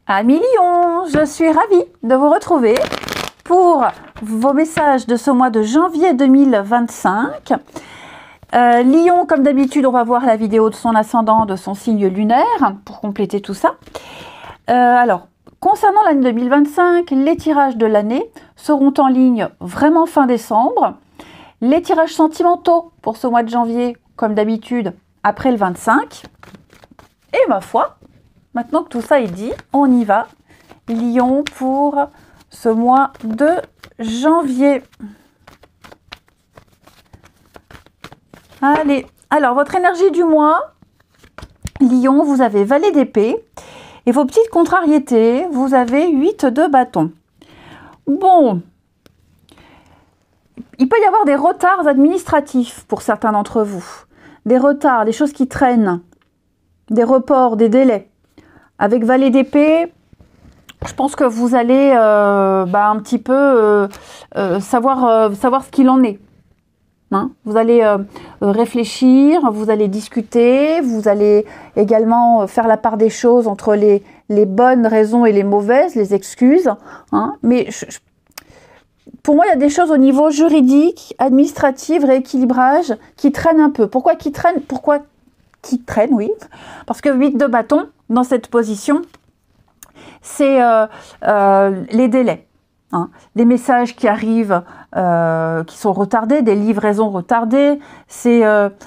Amis Lion, je suis ravie de vous retrouver pour vos messages de ce mois de janvier 2025. Lion, comme d'habitude, on va voir la vidéo de son ascendant, de son signe lunaire, pour compléter tout ça. Alors, concernant l'année 2025, les tirages de l'année seront en ligne vraiment fin décembre. Les tirages sentimentaux pour ce mois de janvier, comme d'habitude, après le 25. Et ma foi, maintenant que tout ça est dit, on y va. Lion pour ce mois de janvier. Allez, alors votre énergie du mois, Lion, vous avez valet d'épée. Et vos petites contrariétés, vous avez 8 de bâton. Bon, il peut y avoir des retards administratifs pour certains d'entre vous. Des retards, des choses qui traînent, des reports, des délais. Avec valet d'épée, je pense que vous allez un petit peu savoir ce qu'il en est. Hein, vous allez réfléchir, vous allez discuter, vous allez également faire la part des choses entre les bonnes raisons et les mauvaises, les excuses. Hein, mais pour moi, il y a des choses au niveau juridique, administratif, rééquilibrage, qui traînent un peu. Pourquoi qui traînent? Pourquoi qui traînent, oui. Parce que 8 de bâton, dans cette position, c'est les délais. Hein, des messages qui arrivent, qui sont retardés, des livraisons retardées, c'est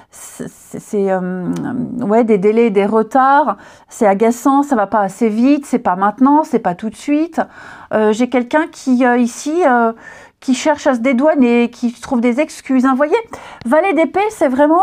des délais, des retards, c'est agaçant, ça va pas assez vite, c'est pas maintenant, c'est pas tout de suite. J'ai quelqu'un qui ici qui cherche à se dédouaner, qui trouve des excuses. Hein, vous voyez, valet d'épée, c'est vraiment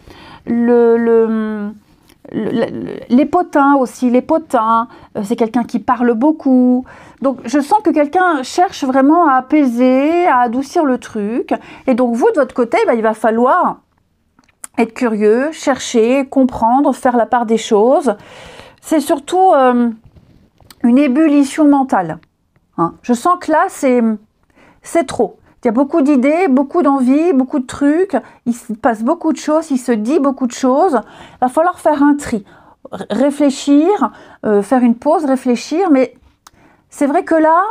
les potins aussi, les potins, c'est quelqu'un qui parle beaucoup. Donc je sens que quelqu'un cherche vraiment à apaiser, à adoucir le truc. Et donc vous, de votre côté, il va falloir être curieux, chercher, comprendre, faire la part des choses. C'est surtout une ébullition mentale. Hein. Je sens que là, c'est trop. Il y a beaucoup d'idées, beaucoup d'envies, beaucoup de trucs, il se passe beaucoup de choses, il se dit beaucoup de choses. Il va falloir faire un tri, réfléchir, faire une pause, réfléchir. Mais c'est vrai que là,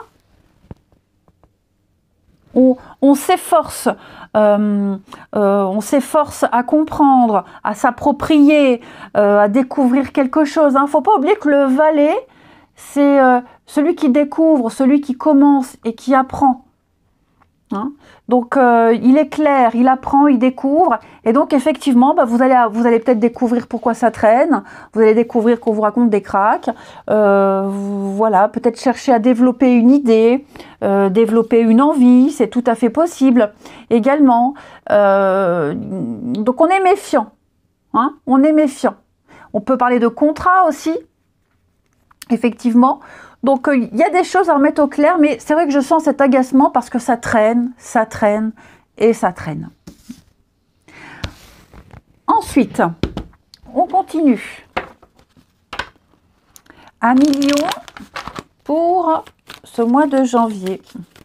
on s'efforce à comprendre, à s'approprier, à découvrir quelque chose. Il ne faut pas oublier que le valet, c'est celui qui découvre, celui qui commence et qui apprend. Hein, donc il éclaire, il apprend, il découvre, et donc effectivement vous allez peut-être découvrir pourquoi ça traîne, vous allez découvrir qu'on vous raconte des cracks, voilà, peut-être chercher à développer une idée, développer une envie, c'est tout à fait possible également. Donc on est méfiant, hein, on est méfiant. On peut parler de contrat aussi, effectivement. Donc, il y a des choses à remettre au clair, mais c'est vrai que je sens cet agacement parce que ça traîne et ça traîne. Ensuite, on continue. Amis Lion pour ce mois de janvier.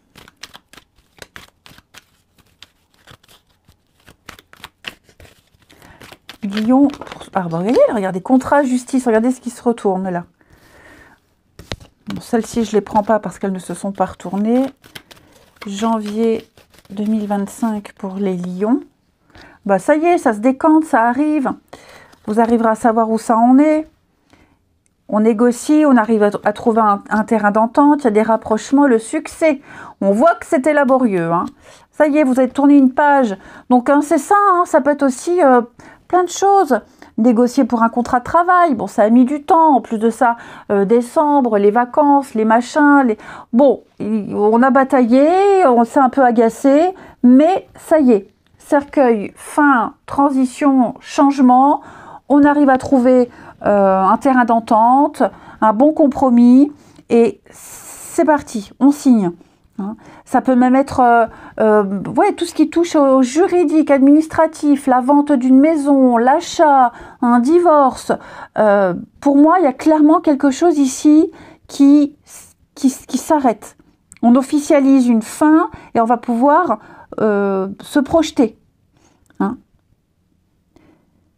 Lion, regardez, contrat, justice, regardez ce qui se retourne là. Bon, celles-ci, je ne les prends pas parce qu'elles ne se sont pas retournées. Janvier 2025 pour les lions. Bah, ça y est, ça se décante, ça arrive. Vous arriverez à savoir où ça en est. On négocie, on arrive à trouver un terrain d'entente, il y a des rapprochements, le succès. On voit que c'était laborieux. Hein. Ça y est, vous avez tourné une page. Donc, hein, c'est ça, hein, ça peut être aussi plein de choses. Négocier pour un contrat de travail, bon, ça a mis du temps. En plus de ça, décembre, les vacances, les machins, bon, on a bataillé, on s'est un peu agacé, mais ça y est, cercueil, fin, transition, changement, on arrive à trouver un terrain d'entente, un bon compromis, et c'est parti, on signe. Hein. Ça peut même être tout ce qui touche au juridique, administratif, la vente d'une maison, l'achat, un divorce. Pour moi, il y a clairement quelque chose ici qui s'arrête. On officialise une fin et on va pouvoir se projeter. Hein.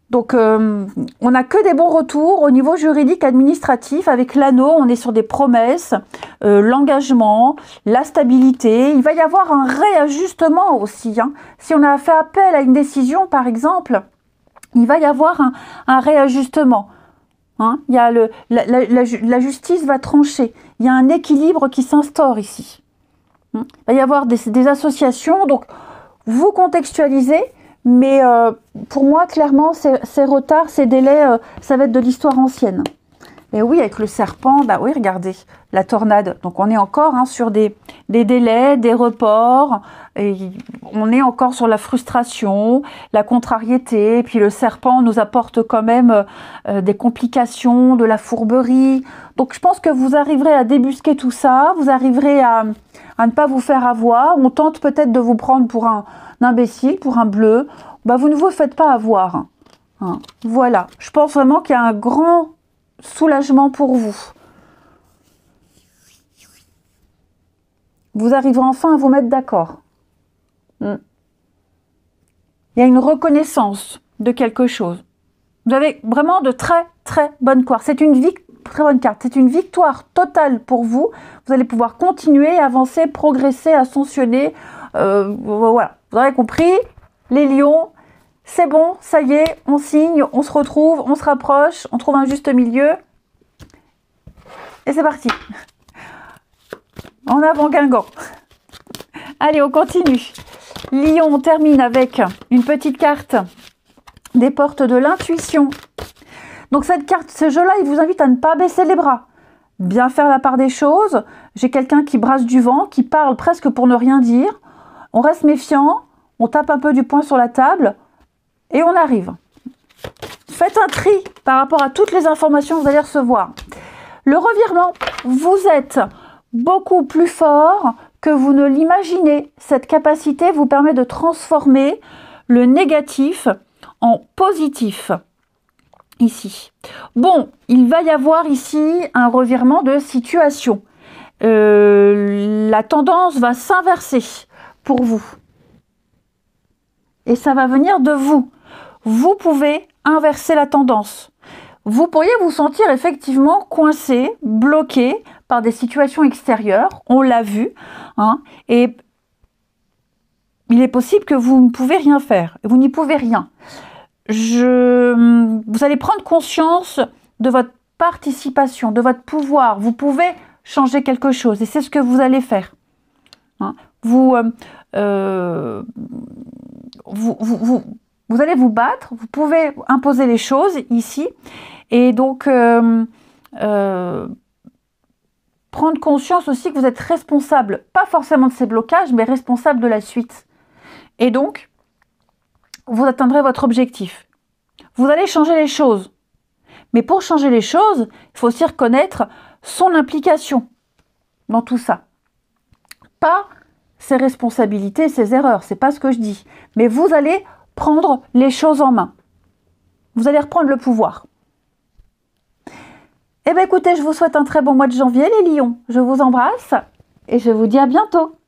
Donc, on n'a que des bons retours au niveau juridique, administratif. Avec l'anneau, on est sur des promesses, l'engagement, la stabilité. Il va y avoir un réajustement aussi. Hein. Si on a fait appel à une décision, par exemple, il va y avoir un réajustement. Hein. Il y a la justice va trancher. Il y a un équilibre qui s'instaure ici. Il va y avoir des associations. Donc, vous contextualisez. Mais pour moi, clairement, ces retards, ces délais, ça va être de l'histoire ancienne. Et oui, avec le serpent, bah oui, regardez, la tornade. Donc, on est encore sur des délais, des reports. Et on est encore sur la frustration, la contrariété. Et puis, le serpent nous apporte quand même des complications, de la fourberie. Donc, je pense que vous arriverez à débusquer tout ça. Vous arriverez à ne pas vous faire avoir. On tente peut-être de vous prendre pour un imbécile, pour un bleu, bah vous ne vous faites pas avoir. Hein. Voilà, je pense vraiment qu'il y a un grand soulagement pour vous. Vous arriverez enfin à vous mettre d'accord. Il y a une reconnaissance de quelque chose. Vous avez vraiment de très très bonnes cartes. C'est une très bonne carte. C'est une victoire totale pour vous. Vous allez pouvoir continuer, avancer, progresser, ascensionner. Voilà, vous aurez compris, les lions, c'est bon, ça y est, on signe, on se retrouve, on se rapproche, on trouve un juste milieu. Et c'est parti. En avant Guingamp. Allez, on continue. Lion, on termine avec une petite carte des portes de l'intuition. Donc cette carte, ce jeu-là, il vous invite à ne pas baisser les bras. Bien faire la part des choses. J'ai quelqu'un qui brasse du vent, qui parle presque pour ne rien dire. On reste méfiant, on tape un peu du poing sur la table et on arrive. Faites un tri par rapport à toutes les informations que vous allez recevoir. Le revirement, vous êtes beaucoup plus fort que vous ne l'imaginez. Cette capacité vous permet de transformer le négatif en positif. Ici. Bon, il va y avoir ici un revirement de situation. La tendance va s'inverser pour vous. Et ça va venir de vous. Vous pouvez inverser la tendance. Vous pourriez vous sentir effectivement coincé, bloqué par des situations extérieures. On l'a vu. Hein, et il est possible que vous ne pouvez rien faire. Vous n'y pouvez rien. Vous allez prendre conscience de votre participation, de votre pouvoir. Vous pouvez changer quelque chose. Et c'est ce que vous allez faire. Hein, vous allez vous battre, vous pouvez imposer les choses ici, et donc prendre conscience aussi que vous êtes responsable, pas forcément de ces blocages, mais responsable de la suite. Et donc, vous atteindrez votre objectif. Vous allez changer les choses. Mais pour changer les choses, il faut aussi reconnaître son implication dans tout ça. Pas ses responsabilités, ses erreurs, c'est pas ce que je dis. Mais vous allez prendre les choses en main. Vous allez reprendre le pouvoir. Eh bien écoutez, je vous souhaite un très bon mois de janvier les lions. Je vous embrasse et je vous dis à bientôt.